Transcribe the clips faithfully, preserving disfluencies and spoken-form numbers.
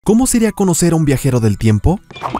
¿Cómo sería conocer a un viajero del tiempo?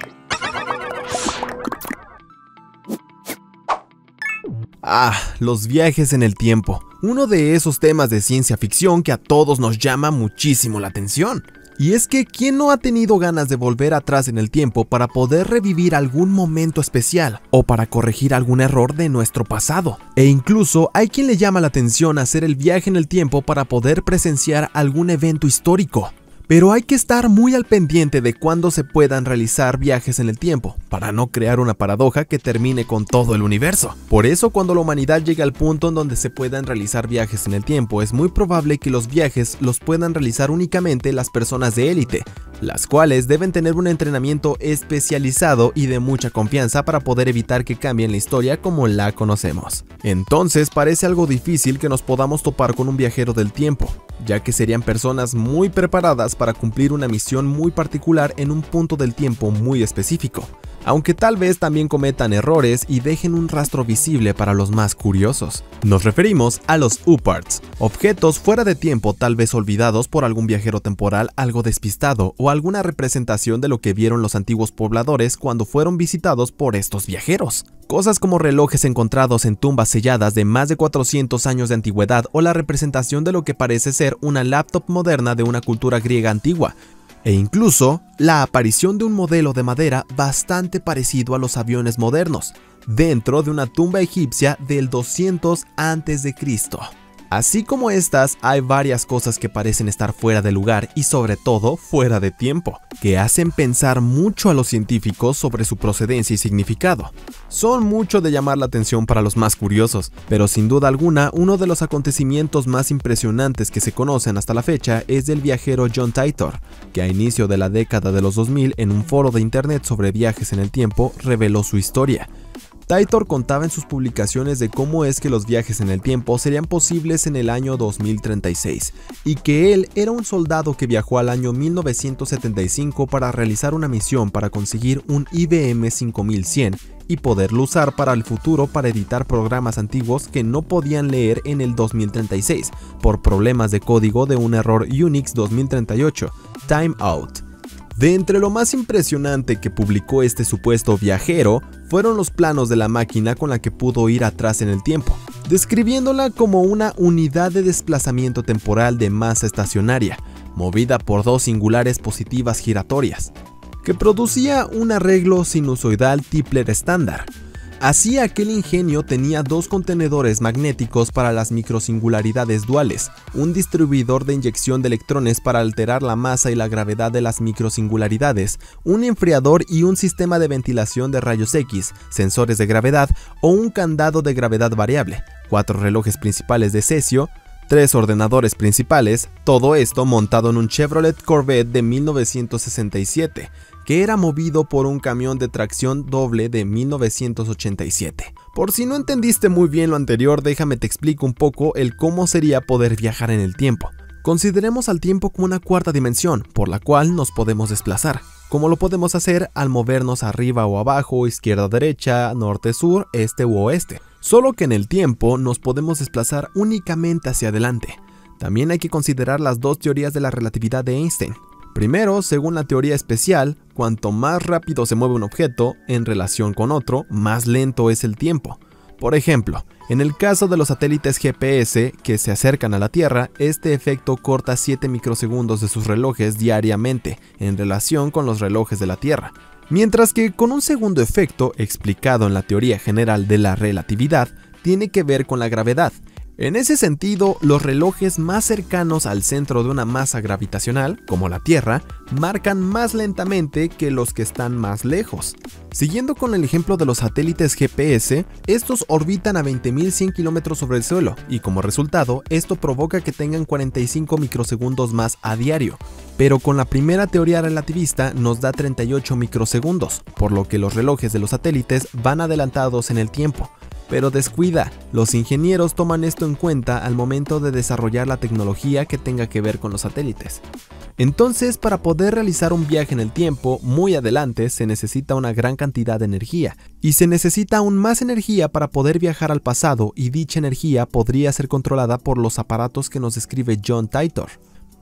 Ah, los viajes en el tiempo. Uno de esos temas de ciencia ficción que a todos nos llama muchísimo la atención. Y es que, ¿quién no ha tenido ganas de volver atrás en el tiempo para poder revivir algún momento especial o para corregir algún error de nuestro pasado? E incluso hay quien le llama la atención hacer el viaje en el tiempo para poder presenciar algún evento histórico. Pero hay que estar muy al pendiente de cuándo se puedan realizar viajes en el tiempo, para no crear una paradoja que termine con todo el universo. Por eso, cuando la humanidad llegue al punto en donde se puedan realizar viajes en el tiempo, es muy probable que los viajes los puedan realizar únicamente las personas de élite, las cuales deben tener un entrenamiento especializado y de mucha confianza para poder evitar que cambien la historia como la conocemos. Entonces, parece algo difícil que nos podamos topar con un viajero del tiempo, ya que serían personas muy preparadas para cumplir una misión muy particular en un punto del tiempo muy específico, aunque tal vez también cometan errores y dejen un rastro visible para los más curiosos. Nos referimos a los U PARTs, objetos fuera de tiempo tal vez olvidados por algún viajero temporal algo despistado o alguna representación de lo que vieron los antiguos pobladores cuando fueron visitados por estos viajeros. Cosas como relojes encontrados en tumbas selladas de más de cuatrocientos años de antigüedad o la representación de lo que parece ser una laptop moderna de una cultura griega antigua, e incluso la aparición de un modelo de madera bastante parecido a los aviones modernos, dentro de una tumba egipcia del doscientos antes de Cristo. Así como estas, hay varias cosas que parecen estar fuera de lugar y sobre todo fuera de tiempo, que hacen pensar mucho a los científicos sobre su procedencia y significado. Son mucho de llamar la atención para los más curiosos, pero sin duda alguna uno de los acontecimientos más impresionantes que se conocen hasta la fecha es del viajero John Titor, que a inicio de la década de los dos mil en un foro de internet sobre viajes en el tiempo reveló su historia. Titor contaba en sus publicaciones de cómo es que los viajes en el tiempo serían posibles en el año dos mil treinta y seis, y que él era un soldado que viajó al año mil novecientos setenta y cinco para realizar una misión para conseguir un I B M cinco mil cien y poderlo usar para el futuro para editar programas antiguos que no podían leer en el dos mil treinta y seis por problemas de código de un error Unix dos mil treinta y ocho, Timeout. De entre lo más impresionante que publicó este supuesto viajero fueron los planos de la máquina con la que pudo ir atrás en el tiempo, describiéndola como una unidad de desplazamiento temporal de masa estacionaria, movida por dos singulares positivas giratorias, que producía un arreglo sinusoidal Tipler estándar. Así, aquel ingenio tenía dos contenedores magnéticos para las microsingularidades duales, un distribuidor de inyección de electrones para alterar la masa y la gravedad de las microsingularidades, un enfriador y un sistema de ventilación de rayos X, sensores de gravedad o un candado de gravedad variable, cuatro relojes principales de cesio, tres ordenadores principales, todo esto montado en un Chevrolet Corvette de mil novecientos sesenta y siete, que era movido por un camión de tracción doble de mil novecientos ochenta y siete. Por si no entendiste muy bien lo anterior, déjame te explico un poco el cómo sería poder viajar en el tiempo. Consideremos al tiempo como una cuarta dimensión, por la cual nos podemos desplazar, como lo podemos hacer al movernos arriba o abajo, izquierda o derecha, norte-sur, este u oeste. Solo que en el tiempo nos podemos desplazar únicamente hacia adelante. También hay que considerar las dos teorías de la relatividad de Einstein. Primero, según la teoría especial, cuanto más rápido se mueve un objeto en relación con otro, más lento es el tiempo. Por ejemplo, en el caso de los satélites G P S que se acercan a la Tierra, este efecto corta siete microsegundos de sus relojes diariamente en relación con los relojes de la Tierra. Mientras que con un segundo efecto, explicado en la teoría general de la relatividad, tiene que ver con la gravedad. En ese sentido, los relojes más cercanos al centro de una masa gravitacional, como la Tierra, marcan más lentamente que los que están más lejos. Siguiendo con el ejemplo de los satélites G P S, estos orbitan a veinte mil cien kilómetros sobre el suelo, y como resultado, esto provoca que tengan cuarenta y cinco microsegundos más a diario. Pero con la primera teoría relativista nos da treinta y ocho microsegundos, por lo que los relojes de los satélites van adelantados en el tiempo. Pero descuida, los ingenieros toman esto en cuenta al momento de desarrollar la tecnología que tenga que ver con los satélites. Entonces, para poder realizar un viaje en el tiempo muy adelante se necesita una gran cantidad de energía, y se necesita aún más energía para poder viajar al pasado, y dicha energía podría ser controlada por los aparatos que nos describe John Titor.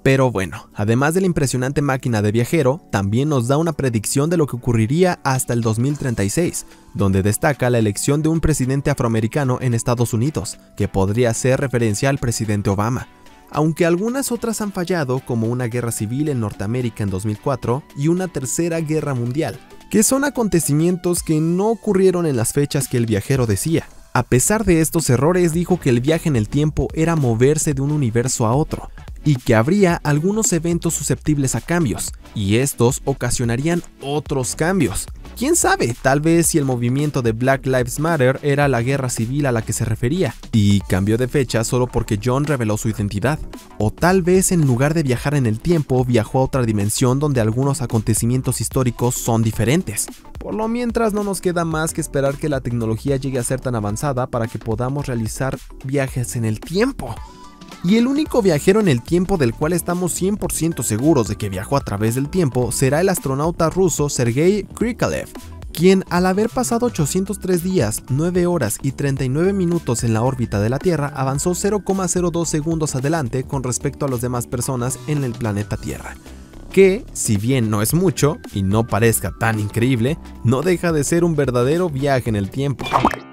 Pero bueno, además de la impresionante máquina de viajero, también nos da una predicción de lo que ocurriría hasta el dos mil treinta y seis, donde destaca la elección de un presidente afroamericano en Estados Unidos, que podría hacer referencia al presidente Obama. Aunque algunas otras han fallado, como una guerra civil en Norteamérica en dos mil cuatro y una tercera guerra mundial, que son acontecimientos que no ocurrieron en las fechas que el viajero decía. A pesar de estos errores, dijo que el viaje en el tiempo era moverse de un universo a otro, y que habría algunos eventos susceptibles a cambios, y estos ocasionarían otros cambios. ¿Quién sabe? Tal vez si el movimiento de Black Lives Matter era la guerra civil a la que se refería, y cambió de fecha solo porque John reveló su identidad. O tal vez en lugar de viajar en el tiempo, viajó a otra dimensión donde algunos acontecimientos históricos son diferentes. Por lo mientras no nos queda más que esperar que la tecnología llegue a ser tan avanzada para que podamos realizar viajes en el tiempo. Y el único viajero en el tiempo del cual estamos cien por ciento seguros de que viajó a través del tiempo será el astronauta ruso Sergei Krikalev, quien al haber pasado ochocientos tres días, nueve horas y treinta y nueve minutos en la órbita de la Tierra, avanzó cero coma cero dos segundos adelante con respecto a las demás personas en el planeta Tierra. Que, si bien no es mucho y no parezca tan increíble, no deja de ser un verdadero viaje en el tiempo.